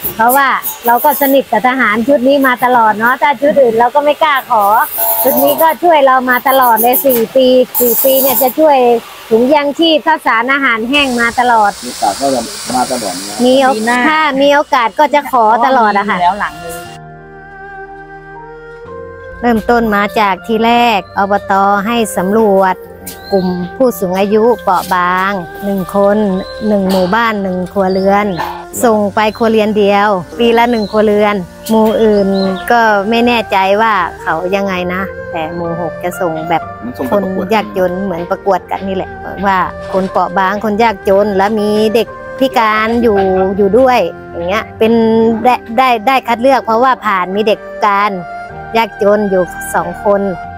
เพราะว่าเราก็สนิทกับทหารชุดนี้มาตลอดเนาะถ้าชุดอื่นเราก็ไม่กล้าขอชุดนี้ก็ช่วยเรามาตลอดเลย4 ปีเนี่ยจะช่วยถุงยางชีพข้าวสารอาหารแห้งมาตลอดมีโอกาสก็จะมาตลอดถ้ามีโอกาสก็จะขอตลอดอะค่ะแล้วหลังเริ่มต้นมาจากที่แรกอบต.ให้สำรวจกลุ่มผู้สูงอายุเปราะบาง1 คน1 หมู่บ้าน1 ครัวเรือนส่งไปครัวเรือนเดียวปีละ1 ครัวเรือนหมู่อื่นก็ไม่แน่ใจว่าเขายังไงนะแต่หมู่6จะส่งแบบคนยากจนเหมือนประกวดกันนี่แหละว่าคนเปราะบางคนยากจนแล้วมีเด็กพิการอยู่ด้วยอย่างเงี้ยเป็นได้คัดเลือกเพราะว่าผ่านมีเด็กพิการยากจนอยู่2 คน